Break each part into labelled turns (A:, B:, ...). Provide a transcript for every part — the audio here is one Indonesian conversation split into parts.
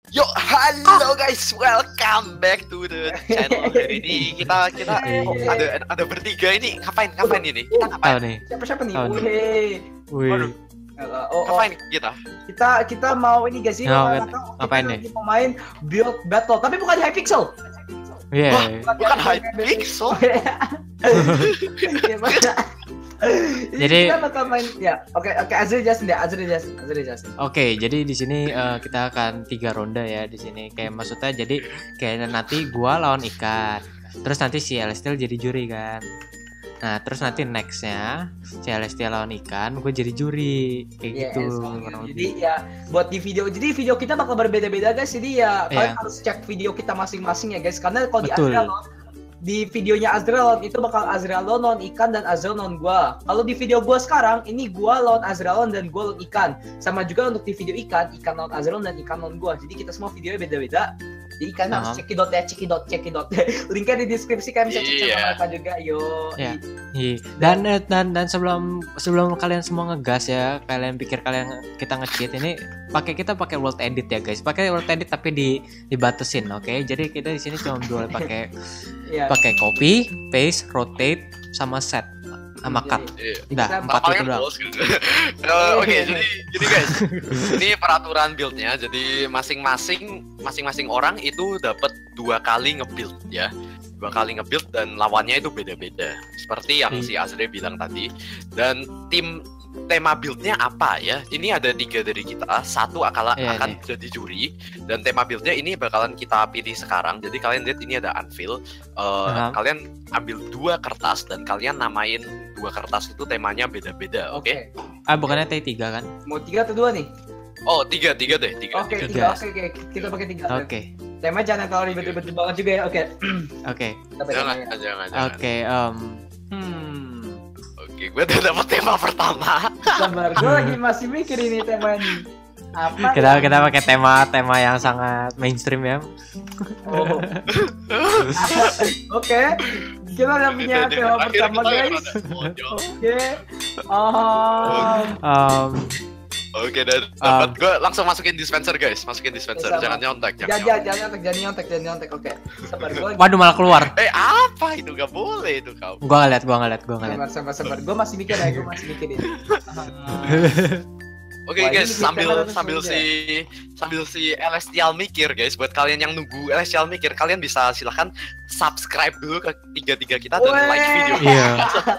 A: Yo, halo guys, welcome back to the channel. Hari ini kita ada bertiga ini. Ngapain ini? Kita
B: Tahu
A: ngapain?
B: nih.
C: Siapa nih?
B: Tahu
C: Wih.
B: Wih.
A: Ngapain kita?
C: Kita mau ini guys sih.
B: Ngapain nih?
C: Kita main build battle, tapi bukan Hypixel.
B: Iya.
A: Bukan Hypixel.
B: Jadi-
C: kita bakal main ya. Oke, Azri jelasin deh.
B: Oke, jadi di sini kita akan 3 ronde ya di sini. Kayak maksudnya jadi kayak nanti gua lawan ikan. Terus nanti si Celestial jadi juri kan. Nah, terus nanti nextnya si Celestial lawan ikan, gue jadi juri kayak gitu. kurang
C: Jadi
B: lebih.
C: ya buat di video kita bakal berbeda-beda guys. Jadi ya kalian
B: Iya.
C: harus cek video kita masing-masing ya guys. Karena kalau
B: Betul.
C: di videonya Azrael itu bakal Azrael lawan ikan dan Azrael lawan gua. Kalau di video gua sekarang ini gua lawan Azrael dan gua lawan ikan. Sama juga untuk di video ikan lawan Azrael dan ikan lawan gua. Jadi kita semua videonya beda-beda. Jadi kalian harus cekidot. Linknya di deskripsi, kalian bisa cek sama mereka juga. Yo.
B: Iya. Iya. Dan sebelum kalian semua ngegas ya, kalian pikir kita nge-cheat ini kita pakai world edit ya guys. Pakai world edit tapi dibatasin, oke? Jadi kita di sini cuma boleh pakai
C: Iya.
B: pakai copy, paste, rotate sama set sama cut. Udah, 4 itu doang.
A: Oke, jadi guys, ini peraturan buildnya. Jadi masing-masing orang itu dapat 2 kali nge-build ya. 2 kali nge-build dan lawannya itu beda-beda. Seperti yang si Azri bilang tadi. Dan tema buildnya apa ya? Ini ada 3 dari kita. Satu akan jadi juri. Dan tema buildnya ini bakalan kita pilih sekarang. Jadi kalian lihat ini ada anvil. Kalian ambil 2 kertas dan kalian namain 2 kertas itu temanya beda-beda. Oke?
B: Bukannya T3 kan?
C: Mau 3 atau 2 nih?
A: Oh, 3 deh. 3.
C: Oke,
B: Tiga.
C: 3. Oke. Kita pakai 3.
B: Oke.
C: Tema jangan terlalu ribet-ribet banget juga ya. Oke.
B: Oke.
C: Kita pakai temanya.
A: Jangan.
B: Oke,
A: Oke, gue udah dapet tema pertama.
C: Sabar, gue lagi masih mikir ini tema ini. Apa?
B: kita pakai tema yang sangat mainstream ya.
C: Oh. Oke. Kita udah punya tema pertama guys. Oke.
A: Oke, dan dapat gue langsung masukin dispenser guys. Jangan nyontek.
C: Jangan nyontek. Oke. Sabar gue.
B: Waduh, malah keluar.
A: Apa itu? Gak boleh itu kamu.
B: Gua ngeliat.
C: Sabar. Gue masih mikir ini.
A: Oke guys, sambil si Celestial mikir guys, buat kalian yang nunggu Celestial mikir, kalian bisa silahkan subscribe dulu ke 3 kita dan like video.
B: Iya.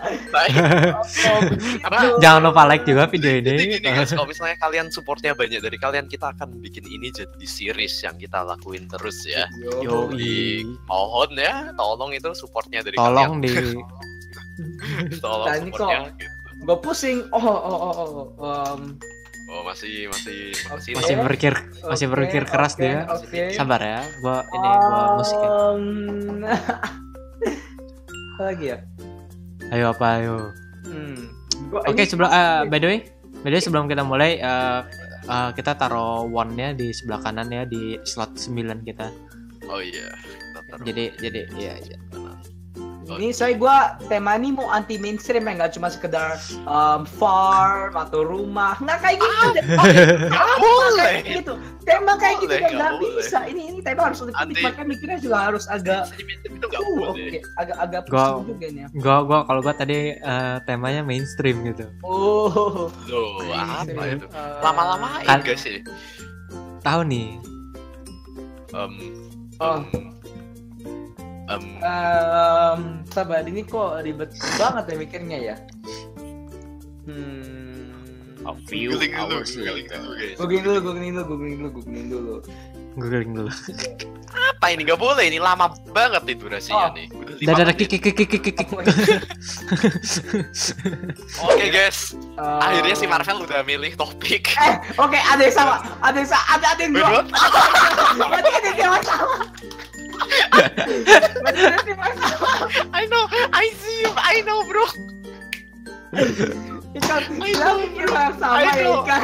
B: Jangan lupa like juga video
A: Jadi
B: ini.
A: gini guys, kalau misalnya kalian supportnya banyak dari kalian, kita akan bikin ini jadi series yang kita lakuin terus ya. Jadi mohon ya, tolong itu supportnya dari
B: Tolong
A: kalian. Tolong
C: Tadi
A: supportnya.
C: gue pusing.
A: Oh masih
B: berpikir keras dia.
C: Oke.
B: Sabar ya, gua musikin.
C: Apa lagi ya?
B: Ayo. Oke, by the way sebelum kita mulai kita taruh one-nya di sebelah kanan ya, di slot 9 kita.
A: Oh iya.
B: Jadi iya.
C: Ini tema ini mau anti mainstream ya, nggak cuma sekedar farm atau rumah, nggak kayak gitu.
A: Boleh.
C: Gitu. Tema kayak gitu
A: Boleh,
C: kan nggak
A: boleh.
C: bisa. Ini tema harus lebih makanya mikirnya juga harus agak.
A: Itu nggak boleh.
C: Oke, agak pusing juga nih.
B: Kalau gua tadi temanya mainstream gitu.
C: Oh.
A: Loh, apa
C: Mainstream.
A: itu? Lama-lama
B: Kan-
A: guys sih.
B: Tahu nih.
C: Sabar, ini kok ribet banget ya mikirnya ya.
B: A few hours later.
C: Googling dulu.
B: Googling dulu.
A: Apa ini nggak boleh? Ini lama banget nih durasinya nih. Udah 5
B: Dadah
A: menit.
B: kik.
A: Oke guys, akhirnya si Marvel udah milih topik.
C: Oke, ada yang sama. Ada yang dua. Berarti ada yang sama.
A: I see you, I know bro.
C: Ikan, yang sama ya ikan.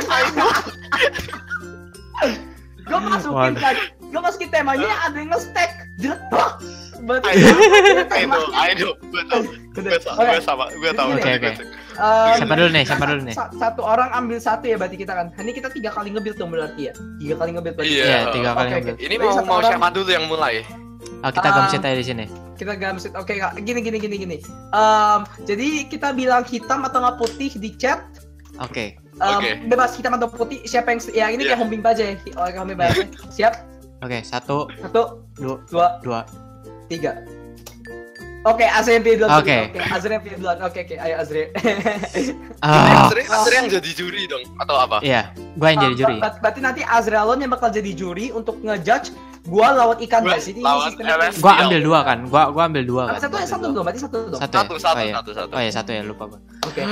C: Gue masukin temanya ada yang nge-stack. Berarti
A: I know, gue sama, gue tahu.
B: Oke. Siapa dulu nih?
C: Satu orang ambil satu ya berarti kita kan. Ini kita 3 kali nge-build dong berarti ya. 3 kali nge-build berarti.
A: Iya,
B: Iya, 3 kali
C: Oke,
B: nge-build.
A: Ini
C: Berarti satu
A: mau
C: orang-
A: siapa dulu yang mulai?
B: Kita gamset aja di sini.
C: Kita gamset. Oke, Kak. Gini. Jadi kita bilang hitam atau nggak putih di chat.
B: Oke.
A: Oke.
C: Bebas hitam atau putih. Siapa yang ini
A: Iya.
C: kayak homing aja ya. Kayak homing aja. Siap?
B: Oke, 1,
C: 1,
B: 2,
C: 2,
B: 2.
C: 3. Oke, Azri yang pilih duluan.
B: Oke.
C: Azri yang pilih duluan. Oke. Ayo Azri.
A: Azri yang jadi juri dong atau apa?
B: Iya, gua yang jadi juri.
C: Berarti nanti Azralon yang bakal jadi juri untuk ngejudge gua lawan ikan
A: Gua
C: guys. Ini
A: lawan
C: sistemnya
A: LS.
C: kayak
B: Gua ambil 2 kan. Gua ambil 2
C: gini.
B: kan.
C: Satu dong, berarti satu dong.
B: Satu ya?
A: Satu.
B: Oh, iya.
A: Satu.
B: Oh ya, 1 ya, lupa gua.
C: Oke.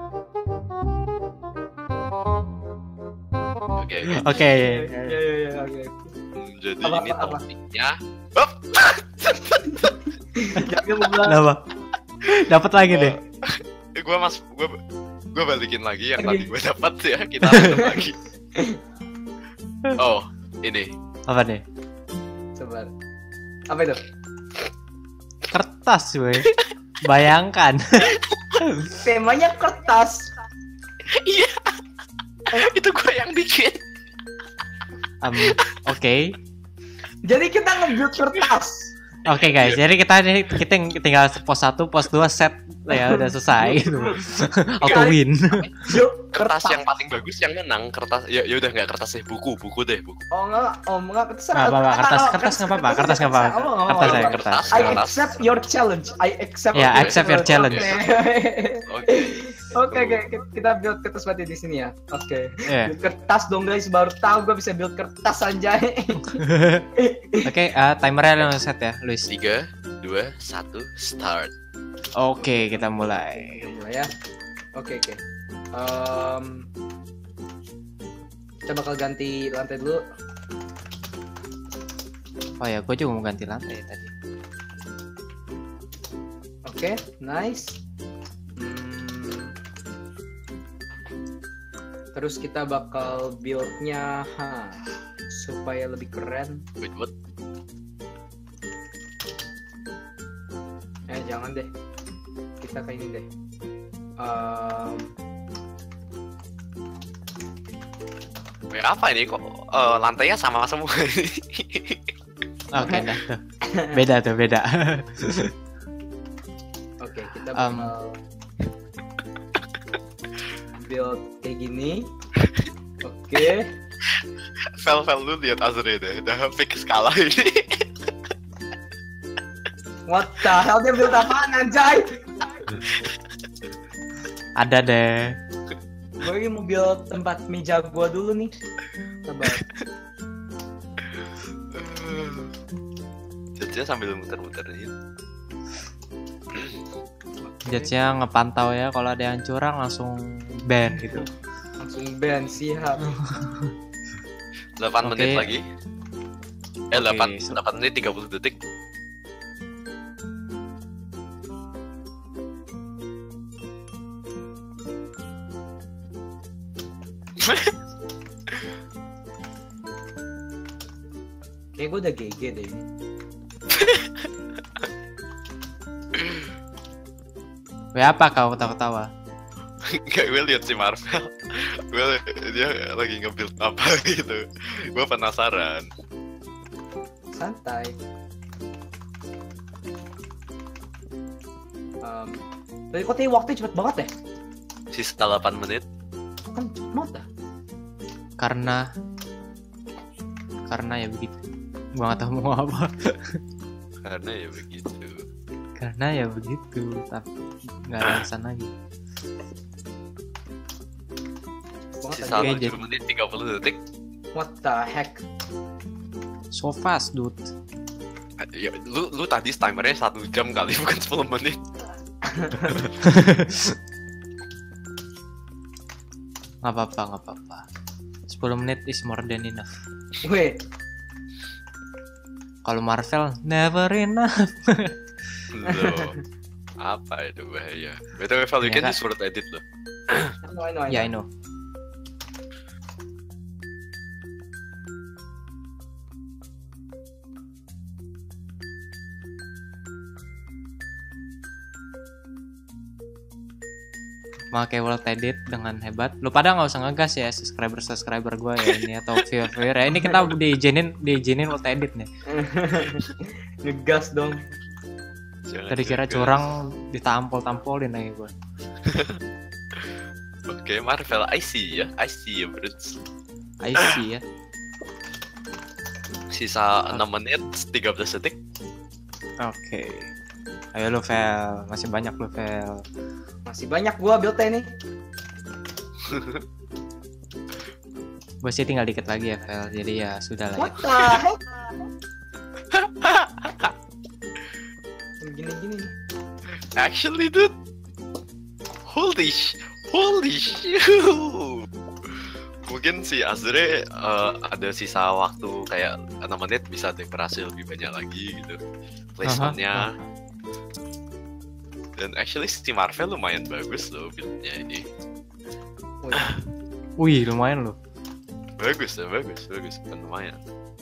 A: Oke.
B: Oke.
C: Iya, oke.
A: Jadi
C: Apa,
A: ini
C: apa?
A: topiknya.
C: Dia mau bilang,
B: Kenapa? Dapat lagi deh.
A: Gue balikin lagi yang tadi gue dapat ya. Kita lanjut lagi. Oh, ini.
B: Apa nih?
C: Coba. Apa itu?
B: Kertas, weh. Bayangkan.
C: Temanya kertas.
A: Iya. Itu gue yang bikin.
B: Oke.
C: Jadi kita nge-build kertas.
B: Oke guys, jadi kita tinggal pos 1, pos 2 set ya udah selesai gitu. Auto win.
C: Yuk,
A: Kertas yang paling bagus yang menang. Kertas ya udah nggak kertas sih, buku deh, buku.
C: Oh enggak,
B: Nggak apa-apa, kertas nggak apa-apa, kertas nggak apa-apa. Kertas ya, kertas.
C: I accept your challenge.
B: Ya, accept your challenge.
A: Oke.
C: Oke, kita build kertas berarti di sini ya. Oke.
B: Iya.
C: Build kertas dong guys, baru tahu gue bisa build kertas anjay.
B: Oke, timernya langsung set ya, Luis.
A: 3, 2, 1, start.
B: Oke, kita mulai.
C: Mulai ya. Oke. Kita bakal ganti lantai dulu.
B: Oh ya, gue juga mau ganti lantai tadi.
C: Oke, nice. Terus kita bakal build-nya supaya lebih keren.
A: Wait, what?
C: Jangan deh. Kita kayak ini deh.
A: Apa ini kok lantainya sama semua ini?
B: Oke, dah tuh. Beda.
C: Oke, kita bakal build kayak gini. Oke.
A: Fel lu lihat Azri deh, udah fix kalah ini.
C: What the hell, dia build apaan anjay?
B: Ada deh.
C: Gue mau build tempat meja gua dulu nih. Sabar.
A: Jadinya sambil muter-muter nih.
B: Judge-nya ngepantau ya, kalau ada yang curang langsung ban gitu.
C: Langsung ban, siap.
A: 8 menit
B: Oke.
A: lagi.
B: Oke,
A: 8 menit 30 detik.
C: Kayak gue udah GG deh ini.
B: Weh, apa kau ketawa-ketawa?
A: Gak, gue lihat si Marvel. Dia lagi nge-build apa gitu. Gue penasaran.
C: Santai. Tapi kok tadi waktunya cepet banget ya?
A: Sisa 8 menit.
C: Kan cepet banget dah.
B: Karena ya begitu. Gua nggak tahu mau apa.
A: Karena ya begitu.
B: Karena ya begitu. Tapi nggak ada alasan lagi.
C: Banget
A: Sisa
C: aja.
B: Oke,
A: 7 menit 30 detik.
C: What the heck?
B: So fast, dude.
A: Ya, lu tadi timernya 1 jam kali, bukan 10 menit.
B: Nggak apa-apa. 10 menit is more than enough.
C: Wait,
B: Kalau Marvel, never enough.
A: Loh, apa itu bahaya. BTW Val, you
B: Ya,
A: can
B: Kak.
A: use word edit loh.
C: I know.
B: Ya, I know. pakai world edit dengan hebat. Lu pada nggak usah ngegas ya subscriber gue ya ini atau viewer ya. Ini kita diizinin world edit nih.
C: Ngegas dong.
B: Tadi kira curang ditampol-tampolin lagi gue.
A: Oke, Marvel, I see ya, Bruce.
B: I see ya.
A: Sisa 6 menit 13 detik.
B: Oke. Ayo lu Vel, masih banyak lu Vel.
C: Masih banyak gua build-nya nih.
B: Gue sih tinggal dikit lagi ya Vel, jadi ya sudah lah.
C: What the heck? Gini.
A: Actually, dude. Holy shit. Mungkin si Azre ada sisa waktu kayak 6 menit bisa berhasil lebih banyak lagi gitu placementnya. Dan actually si Marvel lumayan bagus loh build-nya ini.
B: Wih, lumayan loh.
A: Bagus, bukan lumayan.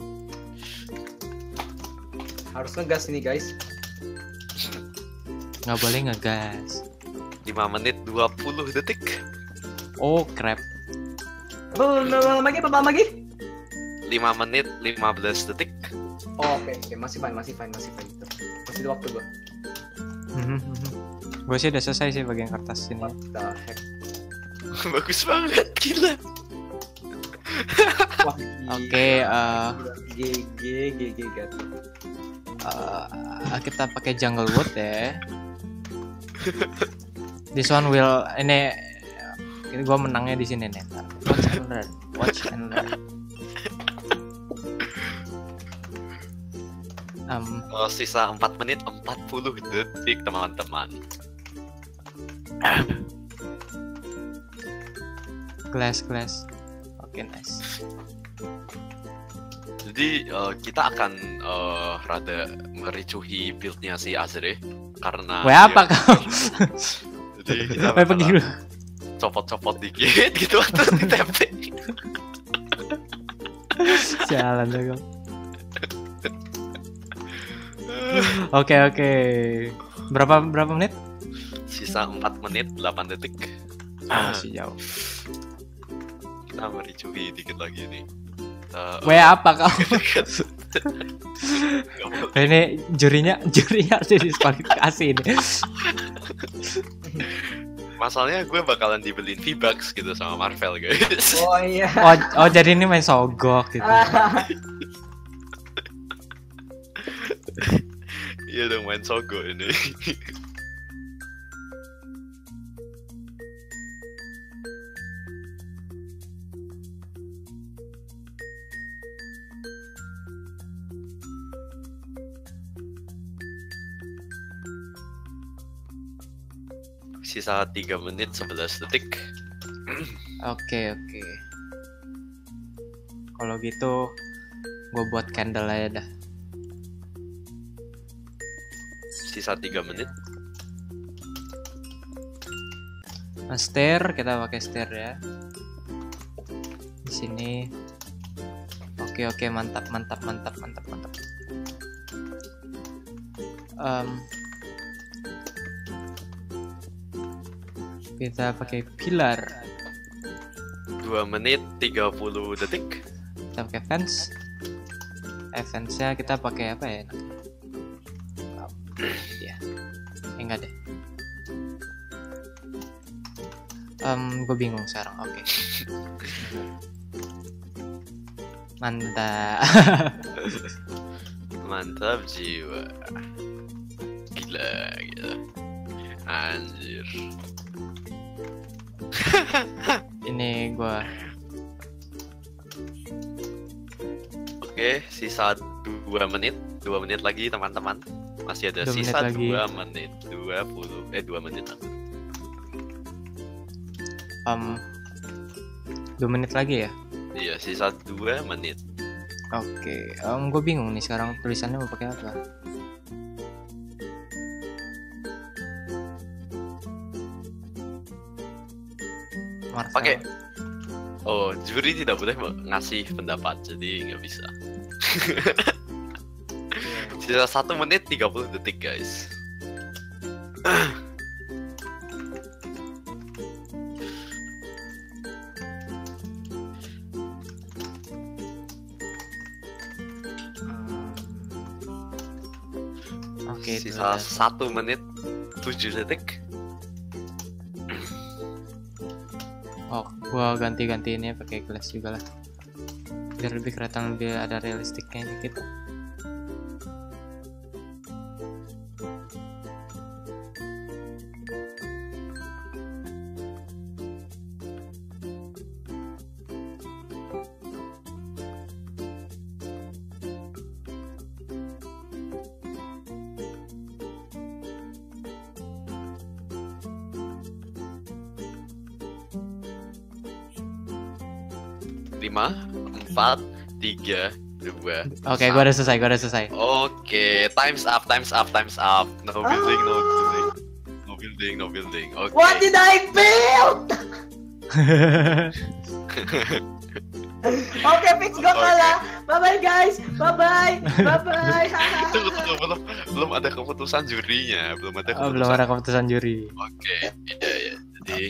C: Harus ngegas ini guys.
B: Nggak boleh ngegas.
A: 5 menit 20 detik.
B: Oh crap.
C: Berapa lagi?
A: 5 menit 15 detik.
C: Oh, oke, masih fine. Masih ada waktu gua.
B: Gue sih udah selesai sih bagian kertas ini.
C: What the heck?
A: Bagus banget, gila.
C: Wah,
B: Oke,
C: GG
B: kita pakai jungle wood ya. This one will ini gue menangnya di sini nih. Watch and learn.
A: Sisa 4 menit 40 detik teman-teman.
B: Glass. Oke, nice.
A: Jadi kita akan rada mericuhi build-nya si Azre karena
B: Apa kau?
A: Jadi kita
B: pergi dulu.
A: Copot-copot dikit gitu atau ditempel.
B: Jalan deh kau. Oke. Berapa menit?
A: Sisa 4 menit 8 detik.
B: Masih jauh.
A: Kita mericuhi dikit lagi nih.
B: Apa kau? Ini jurinya harus didiskualifikasi ini.
A: Masalahnya gue bakalan dibeliin V-Bucks gitu sama Marvel guys.
C: Oh iya.
B: Oh jadi ini main sogok gitu.
A: Iya dong, main sogo ini. Sisa 3 menit 11 detik.
B: Oke. Kalau gitu gue buat candle aja dah.
A: Sisa 3 menit.
B: Stair, kita pakai stair ya. Di sini. Oke, mantap. Kita pakai pilar.
A: 2 menit 30 detik.
B: Kita pakai fence. Fence-nya kita pakai apa ya? Ya. Enggak deh. Gue bingung sekarang. Oke.
A: Mantap jiwa. Gila. Anjir.
B: Ini gue.
A: Oke, sisa 2 menit. 2 menit lagi teman-teman. Masih ada
B: 2
A: sisa
B: menit
A: 2 menit 20 2 menit.
B: 2 menit lagi ya?
A: Iya, sisa 2 menit.
B: Oke, gue bingung nih sekarang tulisannya mau pakai apa. Marvel.
A: Pakai. Oh, juri tidak boleh ngasih pendapat, jadi nggak bisa. Sisa 1 menit 30 detik guys.
B: Oke,
A: Sisa 1
B: dulu.
A: menit 7 detik.
B: Oh, gua ganti-ganti ini pakai glass juga lah. Biar lebih kelihatan, lebih ada realistiknya dikit.
A: Lima, 4, 3, 2.
B: Oke, gua udah selesai.
A: Oke, times up. No building, no building. Oke.
C: What did I build? Oke, fix gue kalah. Bye bye guys. Bye.
A: Tunggu, belum ada keputusan jurinya, belum ada keputusan.
B: Belum ada keputusan juri.
A: Oke, iya. Jadi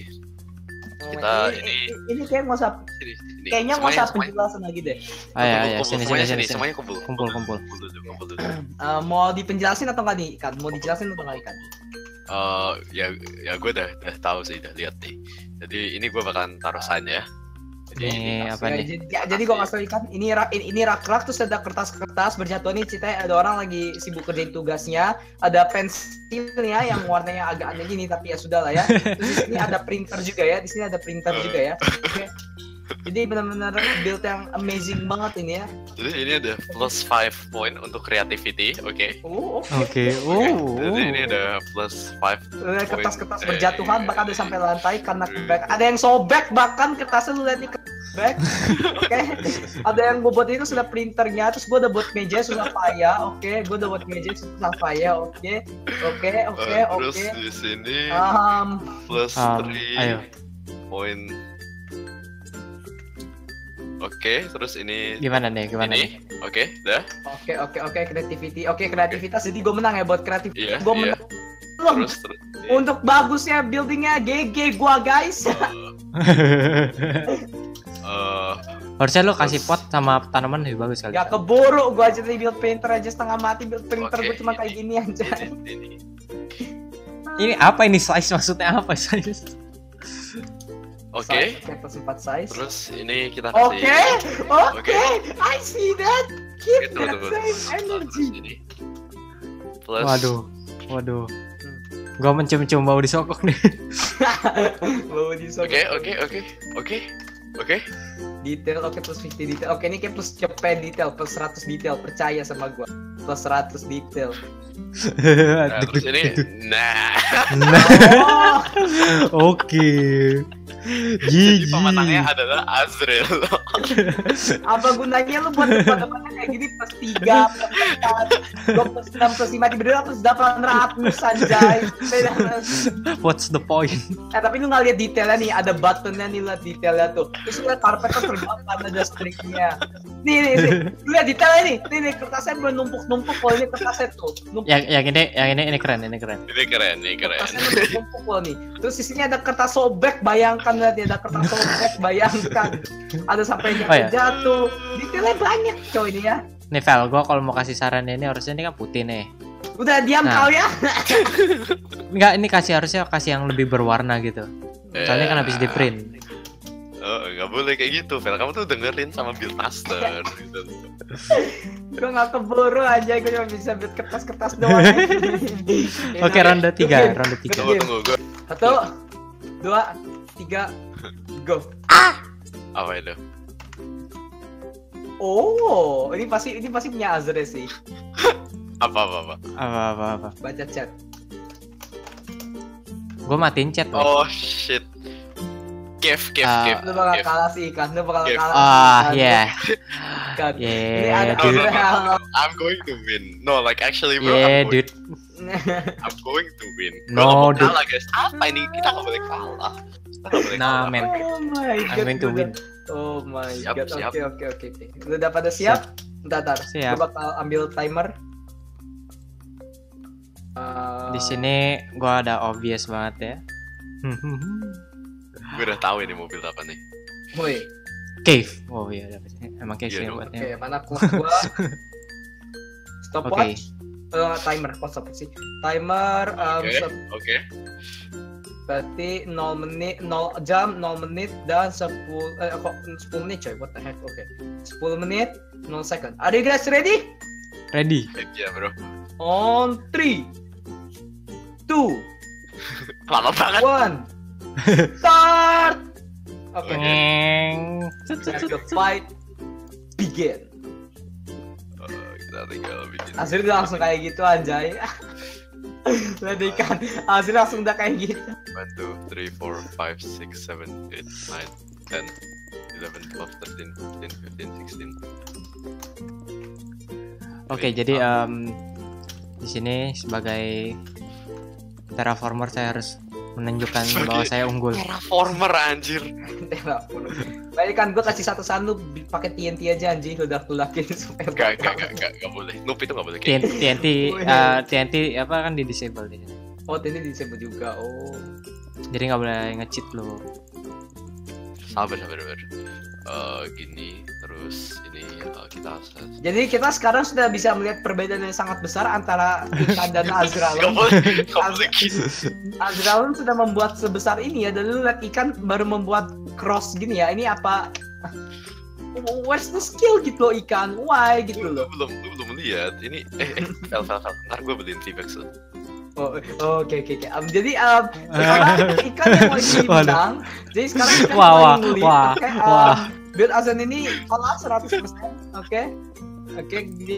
C: ini kayak nggak usah,
A: sini.
C: kayaknya nggak usah
A: Semuanya-
C: penjelasan lagi deh.
B: Ya,
A: kumpul,
B: sini.
A: semuanya kumpul.
B: Kumpul.
A: Kumpul dulu.
C: Mau dipenjelasin atau nggak nih Ikan? Mau dijelasin atau nggak Ikan?
A: Ya gue udah tahu sih, udah lihat nih. Jadi ini gue bakalan taruh sign ya. Jadi
B: Ini apa
C: Ya,
B: nih?
C: jadi gue ngasih tau Ikan, ini rak terus ada kertas berjatuhan nih, ceritanya ada orang lagi sibuk kerjain tugasnya, ada pensilnya yang warnanya agak aneh gini tapi ya sudah lah ya. Terus di sini ada printer juga ya, Oke. Jadi benar-benar build yang amazing banget ini ya.
A: Jadi ini ada plus 5 point untuk creativity, oke.
C: Oh,
B: Oke.
A: Jadi ini ada plus 5
C: kertas-kertas berjatuhan bahkan ada sampai lantai karena kebak. Ada yang sobek bahkan kertasnya, lu lihat nih kebak. Oke. Ada yang gue buat itu sudah printernya, terus gue udah buat meja susah payah. Oke, gue udah buat meja susah payah. Oke.
A: Terus di sini plus 3
B: ayo.
A: point. Oke, terus ini
B: Gimana nih?
A: ini. Oke, dah.
C: Oke, creativity. Oke, kreativitas. Jadi gue menang ya buat kreativitas.
A: Iya,
C: Gue
A: iya.
C: menang. Belum.
A: Terus
C: Untuk bagusnya buildingnya GG gua guys.
B: Harusnya lo kasih pot sama tanaman lebih bagus kali.
C: Ya keburu gua aja tadi build printer aja setengah mati, build printer
A: Oke,
C: gua cuma kayak gini aja.
A: ini.
B: Ini apa ini size, maksudnya apa size?
A: Oke.
C: Size, plus 4 size.
A: Terus ini kita kasih.
C: Oke, I see that. Keep that
A: Tunggu.
C: same
A: Terus
C: energy.
A: ini. Plus.
B: Waduh. Gua mencium-cium bau disokok nih.
C: Bawa di sono.
A: Oke.
C: Detail, oke, plus 50 detail. Oke, ini kayak plus cepet detail, plus 100 detail, percaya sama gua. Plus 100 detail.
A: Nah, terus ini. Nah.
C: Oh,
B: Oke.
A: Jadi
B: GG.
A: pemenangnya adalah Azrael.
C: apa gunanya lu buat depan-depannya kayak gini plus 3, plus 4, gua plus 6, plus 5, tiba-tiba plus 800 anjay.
B: What's the point?
C: Tapi lu nggak lihat detailnya nih, ada buttonnya nih, lihat detailnya tuh. Terus lu lihat karpet kan tergambar ada striknya. Nih, lu lihat detailnya nih kertasnya bernumpuk-numpuk. Kalau ini kertasnya tuh, numpuk.
B: Yang ini keren.
A: Ini keren.
C: Kertasnya numpuk loh nih. Terus di sini ada kertas sobek, bayangkan lihat ada kertas sobek, bayangkan. Ada sampai jatuh. Detailnya banyak coy ini ya.
B: Nih Vel, gua kalau mau kasih saran ini harusnya ini kan putih nih.
C: Udah diam
B: Nah.
C: kau ya.
B: Enggak, ini harusnya kasih yang lebih berwarna gitu. Soalnya kan habis di print.
A: Oh, nggak boleh kayak gitu, Vel. Kamu tuh dengerin sama build master gitu.
C: Gue gak keburu aja, gue cuma bisa build kertas-kertas doang.
B: Oke, ronde 3.
A: Tunggu, gue.
C: 1, 2, 3, go.
A: Apa itu?
C: Oh, ini pasti punya Azre sih.
A: Apa?
B: Apa.
C: Baca chat.
B: Gua matiin chat.
A: Oh shit. Cave.
C: Lu bakal kalah sih Ikan, lu bakal
A: Cave.
C: kalah.
B: Yeah.
C: Ikan. Ini
B: Yeah,
C: ada
B: dude.
C: Azrael.
A: I'm going to win. No, like actually bro,
B: Yeah, dude.
A: I'm going to win.
B: No,
A: Bro, kalah guys. Apa ini? Kita nggak boleh kalah. Kita nggak boleh
B: Nah,
A: kalah.
B: men.
C: Oh my god.
B: I'm going to win.
C: Oh my
A: Siap,
C: god.
A: siap.
C: Oke. Lu udah pada siap? Bentar.
B: Siap.
C: Gue bakal ambil timer.
B: Di sini gua ada obvious banget ya.
A: Gue udah tahu ini mobil apa nih.
C: Woi.
B: Cave. Oh iya, emang cave
A: Iya
B: ya
A: dong.
B: buatnya.
C: Oke, mana clock gua? Stopwatch. Timer, kok sampai sih? Timer
A: Oke.
C: berarti 0 menit, 0 jam, 0 menit dan 10 menit coy, what the heck? Oke. 10 menit, 0 second. Are you guys ready?
B: Ready.
A: Iya, bro.
C: On 3 2
A: Lama banget.
C: 1 start. Oke.
B: Ngeng.
C: Let the fight begin.
A: Kita tinggal bikin.
C: Azri langsung kayak gitu anjay. Lihat ikan, Azri langsung udah kayak gitu.
A: 1, 2, 3, 4, 5, 6, 7, 8, 9, 10, 11, 12, 13, 14, 15, 16.
B: Oke, jadi di sini sebagai terraformer saya harus menunjukkan bahwa saya unggul.
A: Terraformer anjir.
C: Baik kan gue kasih satu lu pakai TNT aja anjing, ledak-ledakin supaya
A: Gak boleh. Noob itu gak boleh kayak gitu.
B: TNT apa kan di disable di sini.
C: Oh, TNT disebut juga. Oh.
B: Jadi nggak boleh nge-cheat lo.
A: Sabar. Gini terus ini kita
C: Jadi kita sekarang sudah bisa melihat perbedaan yang sangat besar antara ikan dan Azralon.
A: Gak boleh gitu.
C: Azralon sudah membuat sebesar ini ya, dan lu lihat ikan baru membuat cross gini ya. Ini apa? Where's the skill gitu loh ikan? Why gitu loh?
A: Lu belum lihat ini Vel. Ntar gue beliin V-Bucks lo.
C: Oke. Jadi sekarang ikan yang lagi menang. Jadi sekarang ikan yang lagi ngulit. Oke. Build Azan ini kalah 100%. Oke. Gini.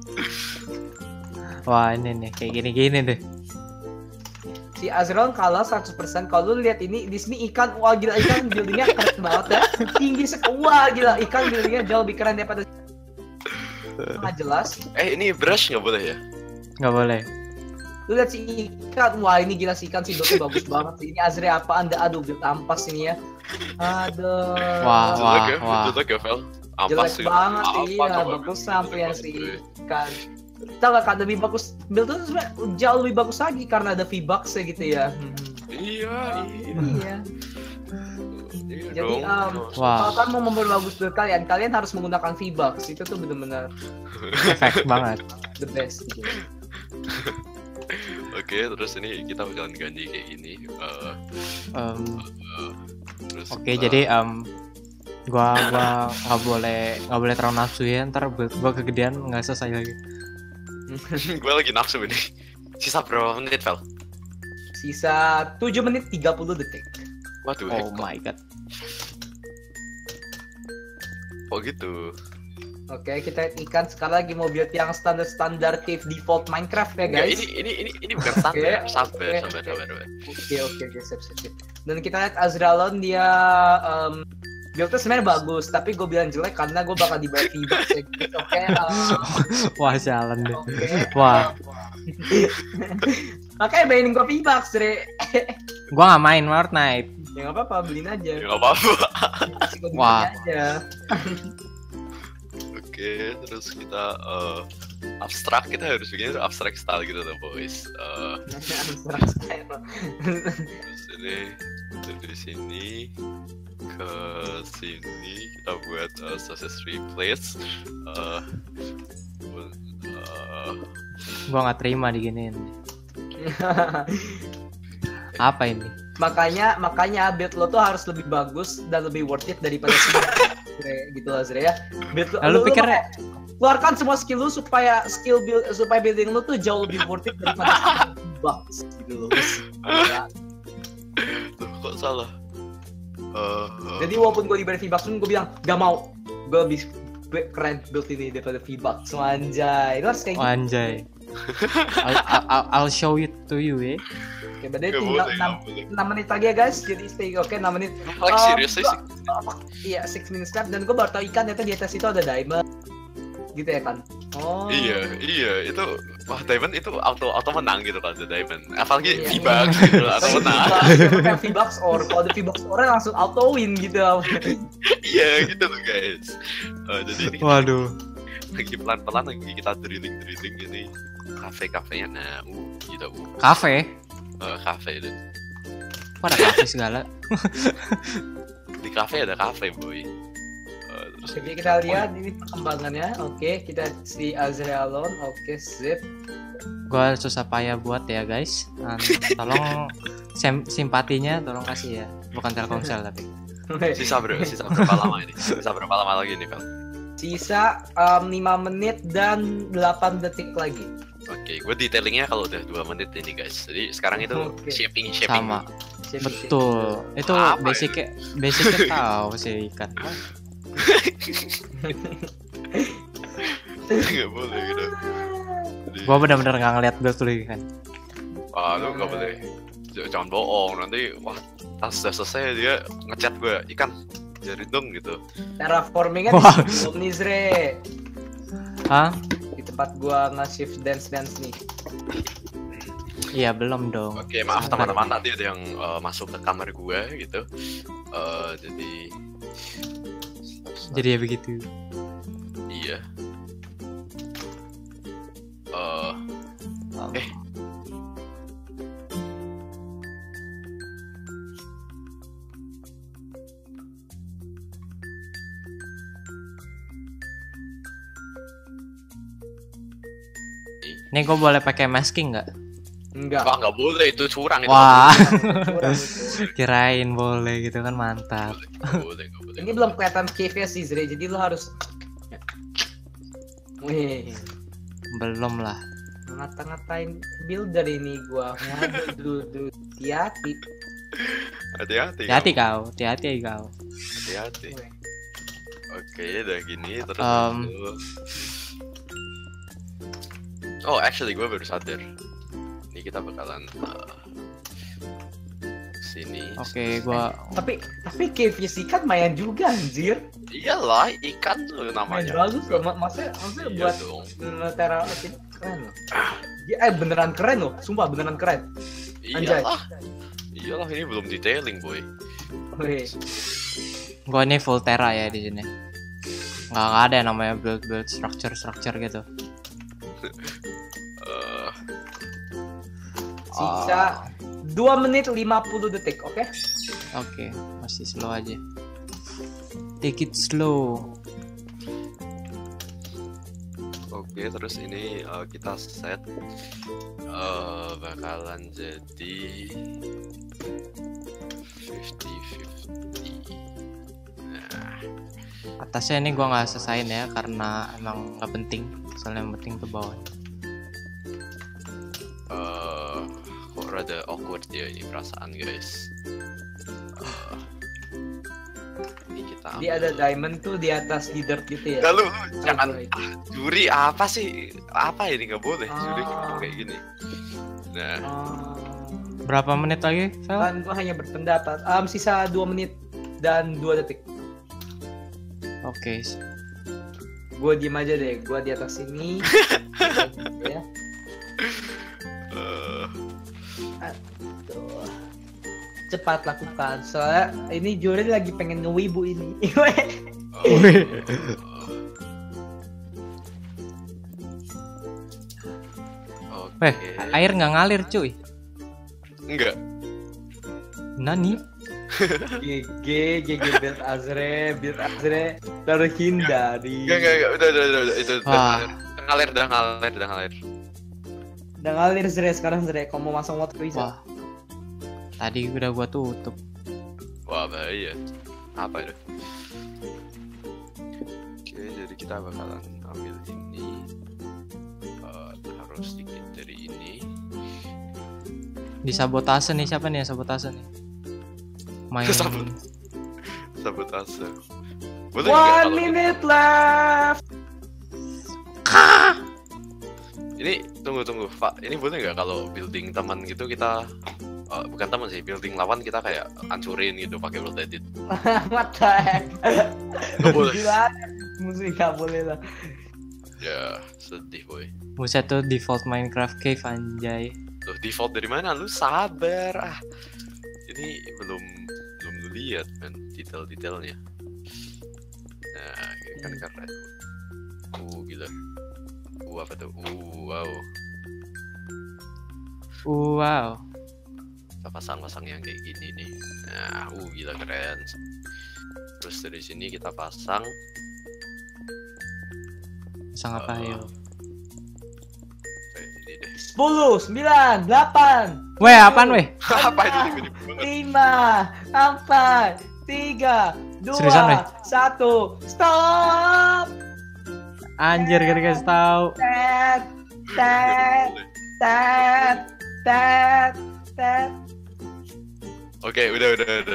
B: Wah, ini nih kayak gini deh.
C: Si Azrael kalah 100%. Kalau lu lihat ini di sini ikan, wah gila, ikan buildingnya keren banget ya. Tinggi sekali. Wah gila, ikan buildingnya jauh lebih keren daripada nggak jelas.
A: Ini brush nggak boleh ya?
B: Nggak boleh.
C: Lu lihat si ikan, wah ini gila si ikan sih, buildnya bagus banget sih. Ini Azrael apa anda? Aduh, build ampas ini ya. Aduh.
B: Wah.
A: Jelek ya, Vel.
C: Jelek banget, iya. Bagus sampai yang si ikan. Tahu gak kan lebih bagus, build itu sebenarnya jauh lebih bagus lagi karena ada V-Bucks ya gitu ya.
A: Iya.
C: Jadi kalau kalian mau memperbagus build kalian harus menggunakan V-Bucks. Itu tuh benar-benar
B: efek banget,
C: the best gitu.
A: Oke, terus ini kita bakalan ganti kayak gini.
B: Oke, jadi gua nggak boleh terlalu nafsu ya, ntar gua kegedean nggak selesai lagi.
A: Gue lagi nafsu ini. Sisa berapa menit, Vel?
C: Sisa 7 menit 30 detik.
A: Waduh,
B: oh my god.
A: Oh gitu.
C: Oke, kita ikan sekarang lagi mau build yang standar cave default Minecraft ya guys.
A: Ini bukan standar. Sabar.
C: Oke, siap. Dan kita lihat Azralon dia buildnya sebenarnya bagus, tapi gue bilang jelek karena gue bakal dibayar V-Bucks ya. Oke.
B: Wah, jalan deh.
C: Okay.
B: Wah.
C: Makanya bayarin gue V-Bucks, Dre.
B: Gua nggak main Fortnite.
C: Ya nggak apa-apa, beliin aja.
A: Ya nggak apa-apa.
C: Wah. Aja.
A: Oke, terus kita abstrak, kita harus bikin abstrak style gitu tuh boys.
C: Abstrak style.
A: Terus ini dari sini ke sini kita buat sausage replace.
B: Gua nggak terima diginiin. Apa ini?
C: Makanya build lo tuh harus lebih bagus dan lebih worth it daripada gitu lah Zre ya.
B: Lu pikir
C: keluarkan semua skill lu supaya building lu tuh jauh lebih worth it daripada bucks gitu loh.
A: Kok salah?
C: Jadi walaupun gue diberi V-Bucks pun gue bilang gak mau. Gue lebih keren build ini daripada V-Bucks. Anjay, lu harus kayak gitu.
B: Anjay. I'll show it to you ya.
C: Oke, berarti tinggal 6 menit lagi ya guys. Jadi stay 6 menit.
A: Like seriously?
C: Iya, 6 minutes left. Dan gue baru tau ikan ternyata di atas itu ada diamond. Gitu ya kan? Oh.
A: Iya, itu wah diamond itu auto menang gitu kan, ada diamond. Apalagi V-Bucks gitu, auto menang.
C: V-Bucks or kalau ada V-Bucks or langsung auto win gitu.
A: Iya, gitu loh guys. Jadi ini
B: waduh.
A: Lagi pelan-pelan lagi kita drilling ini kafe-kafenya. Nah, gitu.
B: Kafe?
A: Kafe itu.
B: Kok ada kafe segala?
A: Di kafe ada kafe boy. Terus
C: jadi kita lihat ini perkembangannya. Oke, kita si Azraelon. Oke, zip.
B: Gua susah payah buat ya guys. Tolong simpatinya tolong kasih ya. Bukan Telkomsel tapi.
A: Sisa berapa lama ini? Sisa berapa lama lagi nih, Vel?
C: Sisa 5 menit dan 8 detik lagi.
A: Oke, gue detailingnya kalau udah 2 menit ini guys. Jadi sekarang itu
C: Oke.
A: shaping.
B: Sama. Betul. Itu
A: Apa
B: basicnya tahu sih kan.
A: Nggak boleh gitu. Jadi,
B: Gua benar-benar nggak ngeliat build dulu kan.
A: wah, lu nggak boleh. Jangan bohong, nanti wah pas udah selesai dia ngechat gue, ikan jadi dong gitu.
C: Terraforming-nya
B: Wah.
C: belum nih Zre.
B: Hah?
C: Di tempat gua nge-shift dance nih.
B: Iya belum dong.
A: Oke, maaf
B: Sabar.
A: teman-teman, tadi ada yang masuk ke kamar gue gitu. Jadi
B: Jadi ya begitu.
A: iya.
B: Oh. Ini gue boleh pakai masking nggak?
C: Enggak.
A: Wah, nggak boleh, itu curang itu.
B: Wah,
C: Curang itu.
B: kirain boleh gitu kan mantap.
A: Nggak boleh.
C: Ini belum kelihatan cave-nya sih Zre, jadi lo harus. Wih,
B: Belum lah.
C: ngata-ngatain builder ini gua. Waduh, hati-hati.
A: Hati-hati.
B: Hati-hati kau, hati-hati kau.
A: Hati-hati. Oke, udah gini terus. itu. Oh, actually gue baru sadar. Ini kita bakalan sini.
B: Oke, gua
C: Tapi cave-nya sih kan lumayan juga anjir.
A: Iyalah, ikan tuh
C: Lumayan
A: namanya.
C: bagus loh, maksudnya
A: Iya
C: buat
A: dong.
C: Terra ini keren loh. Ya, beneran keren loh, sumpah beneran keren. Anjay.
A: Iyalah, ini belum detailing, boy.
C: Wih,
B: gua ini full Terra ya di sini. Nggak ada yang namanya build structure gitu.
A: Eh,
C: sisa 2 menit 50 detik, oke?
B: Oke, masih slow aja. Take it slow.
A: Oke, terus ini kita set bakalan jadi 50-50. Nah,
B: Atasnya ini gua nggak selesaiin ya karena emang nggak penting. Soalnya yang penting tuh bawah.
A: kok rada awkward ya ini perasaan guys. Ini kita ambil.
C: Jadi ada diamond tuh di atas di dirt gitu ya.
A: Nggak, lu jangan
C: Alright.
A: juri apa sih? Apa ini nggak boleh juri kayak gini. Nah,
B: Berapa menit lagi, Vel?
C: Kan gua hanya berpendapat. Sisa 2 menit dan 2 detik.
B: Oke.
C: Gua diem aja deh, gua di atas sini. Ya. Tuh. Cepat lakukan. Soalnya ini juri lagi pengen ngewibu ini.
B: Weh, air nggak ngalir cuy.
A: enggak.
B: Nani?
C: GG build Azre terhindari.
A: Enggak, udah itu
B: Wah.
A: ngalir, udah ngalir.
C: Udah ngalir Zre sekarang Zre, kamu mau masang water bisa.
B: Wah. Tadi udah gua tutup.
A: Wah, bahaya. Apa itu? Oke, jadi kita bakalan ambil ini. Harus sedikit dari ini.
B: Di sabotase nih, siapa nih yang sabotase nih? Main.
A: Sabotase. Boleh nggak
C: 1 minute left.
A: Ini tunggu Pak. Ini boleh nggak kalau building teman gitu kita bukan teman sih, building lawan kita kayak hancurin gitu pakai world edit.
C: What the heck?
A: Nggak boleh.
C: Gila, musik gak boleh lah.
A: Ya, sedih boy.
B: Buset tuh default Minecraft cave anjay.
A: Loh, default dari mana? Lu sabar ah. Ini belum lu lihat kan detail-detailnya. Nah, kan keren. Gila. Apa tuh? Wow.
B: Wow.
A: Kita pasang yang kayak gini nih. Nah, gila keren. Terus dari sini kita pasang
B: Pasang apa yuk?
A: kayak ini deh.
C: 10, 9, 8.
B: Weh, apaan weh?
A: Apa itu tiba-tiba banget?
C: 5, 4, 3, 2,
B: Seriusan, weh?
C: 1. Stop.
B: Anjir, gak dikasih tahu.
C: Tet, tet, tet, tet, tet.
A: Oke, udah.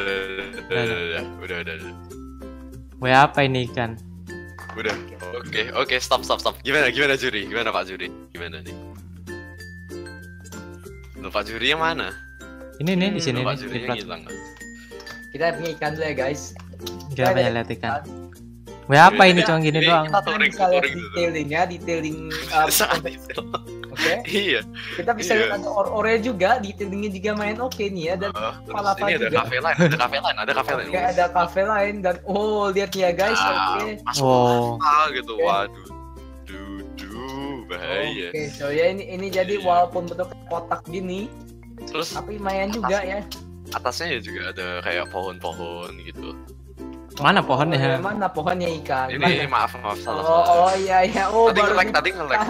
B: Weh, apa ini ikan?
A: Udah. Oke, stop. Gimana juri? Gimana Pak Juri? Gimana nih? Loh, Pak Juri yang mana?
B: Ini nih di sini
A: Loh,
B: nih.
A: Pak Juri
B: Di
A: yang
B: plat.
A: hilang.
C: Kita punya ikan dulu ya guys.
B: Gak banyak lihat ikan. Weh, apa ini cuma gini
A: Ini
B: doang?
A: kita
C: Kita
A: touring
C: bisa lihat
A: dulu.
C: detailingnya, detailing.
A: Sangat detail.
C: Oke.
A: Iya.
C: Kita bisa
A: Iya.
C: lihat ada or-ornya juga, detailingnya juga main oke nih ya. Dan
A: Terus
C: Palapa
A: ini ada
C: juga.
A: kafe lain,
C: oke, ada cafe lain dan lihat ya guys. Oke.
A: Masuk
B: Oh.
A: gitu.
C: Oke.
A: Waduh. Bahaya.
C: Oke, so ya ini jadi
A: Iya.
C: walaupun bentuk kotak gini,
A: Terus
C: tapi lumayan juga ya.
A: atasnya juga ada kayak pohon-pohon gitu.
B: Mana pohonnya?
C: Oh, mana pohonnya ikan?
A: Ini
C: Mana?
A: maaf salah.
C: Oh iya. Oh
A: Tadi
C: baru
A: nge-lag.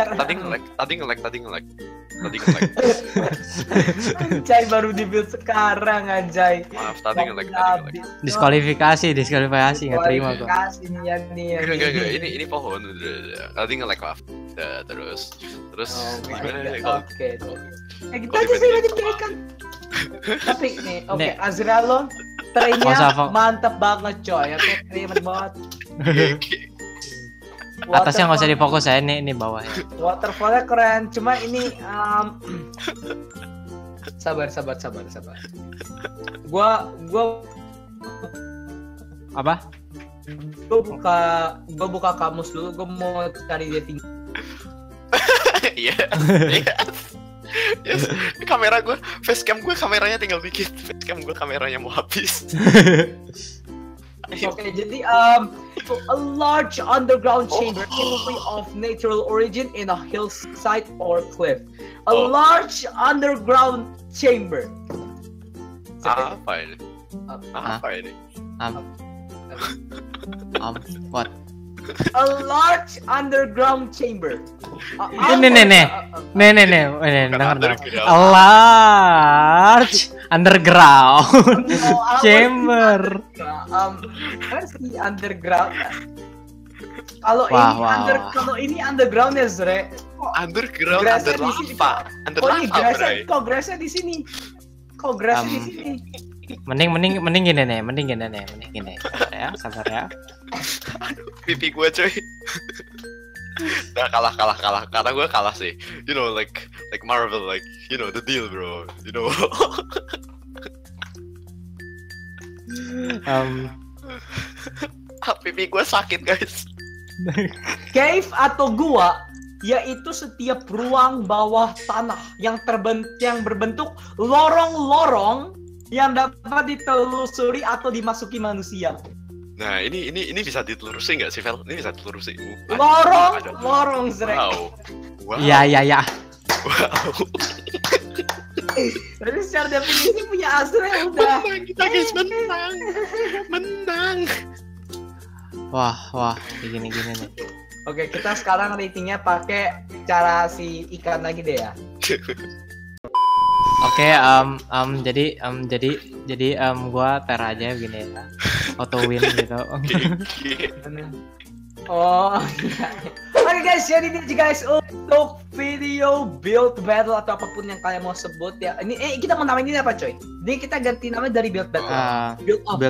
C: Anjay baru di-build sekarang anjay.
A: Maaf, tadi nge-lag.
B: Diskualifikasi nggak terima kok.
C: Kasih nih ya nih.
A: Enggak. Ini pohon. Udah. Tadi nge-lag maaf. Udah, terus
C: Oh my
A: gimana
C: God.
A: nih kalau
C: Oke. Kita
A: kalau
C: aja sih
A: dibandingin
C: tadi ikan. Tapi nih, oke,
B: Nih.
C: Azralon
B: Nggak usah,
C: trainnya
B: Fok.
C: mantep banget coy. Oke, mantep banget.
B: Atasnya nggak usah difokus ya, ini bawahnya.
C: Waterfallnya keren, cuma ini sabar. Gua
B: Apa?
C: buka kamus dulu, gua mau cari dating.
A: Iya. Yes. Kamera gue, facecam gue kameranya tinggal dikit. Facecam gue kameranya mau habis. Ayo.
C: Oke, jadi a large underground chamber typically of natural origin in a hillside or cliff. A
A: Oh.
C: large underground chamber.
A: Apa ini? Apa ini?
B: What?
C: A large underground chamber.
B: Ini, nih. Nih,
A: Bukan
B: dengar.
A: underground.
B: A large underground chamber.
C: Versi underground. Kalau
B: Wah.
C: kalau ini underground ya Zre.
A: Underground,
C: Grassnya
A: under
C: di sini,
A: lava. Under
C: Oh ini
A: lava, bray.
C: grassnya di sini. Kok grassnya di sini?
B: Mending gini nih. Sabar ya.
A: Pipi gue coy. Nah, kalah. Karena gue kalah sih. You know, like Marvel, like, you know, the deal, bro. You know. Pipi gue sakit, guys.
C: Cave atau gua yaitu setiap ruang bawah tanah yang berbentuk lorong-lorong yang dapat ditelusuri atau dimasuki manusia.
A: Nah, ini bisa ditelurusi nggak sih, Vel? Ini bisa ditelurusi.
C: Lorong Zrek.
A: Wow.
B: Iya.
A: Wow.
C: Tapi secara definisi punya Azrael udah.
A: Menang kita, guys, menang.
B: Wah, gini nih.
C: Oke, kita sekarang ratingnya pakai cara si ikan lagi deh ya.
B: Oke, jadi gua ter aja gini ya. Auto win gitu.
C: Oh, iya. Oke guys, jadi ini guys untuk video build battle atau apapun yang kalian mau sebut ya. Ini kita mau namain ini apa coy? Ini kita ganti nama dari build battle. Build off.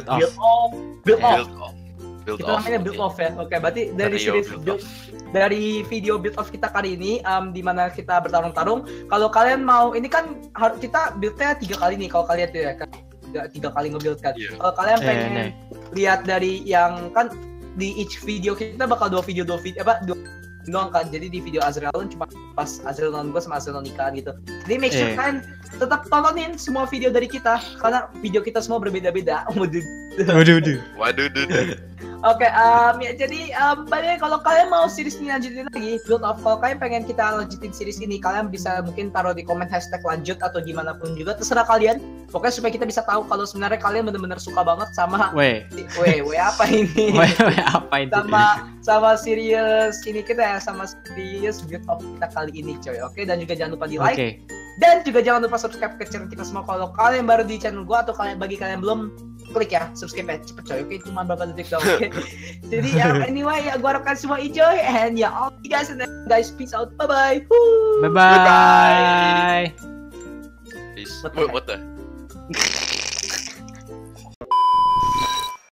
C: Kita namanya build off ya. Oke, berarti dari series build dari video build off kita kali ini di mana kita bertarung-tarung. Kalau kalian mau, ini kan kita buildnya 3 kali nih kalau kalian tuh ya kan. 3 kali nge-build kan.
A: Iya.
C: Kalau kalian pengen lihat dari yang kan di each video kita bakal 2 video doang kan. Jadi di video Azraelon cuma pas Azraelon gue sama Azraelon ikan gitu. Jadi make sure kalian tetap tontonin semua video dari kita karena video kita semua berbeda-beda.
B: Waduh.
C: Oke, ya, jadi paling kalau kalian mau series ini lanjutin lagi, build of, kalau kalian pengen kita lanjutin series ini, kalian bisa mungkin taruh di komen hashtag lanjut atau gimana pun juga, terserah kalian. Pokoknya supaya kita bisa tahu kalau sebenarnya kalian benar-benar suka banget sama
B: Weh
C: apa ini?
B: apa itu?
C: sama series ini kita ya, sama series build of kita kali ini, coy. Oke, dan juga jangan lupa di like.
B: Oke.
C: Dan juga jangan lupa subscribe ke channel kita semua. Kalau kalian baru di channel gua atau bagi kalian belum, klik ya subscribe ya, cepet coy. Oke, cuma berapa detik doang. Oke. Jadi anyway, ya gua harapkan semua enjoy, and ya all you guys, and then guys, peace out, bye bye.
B: Bye bye.
A: Peace. What the?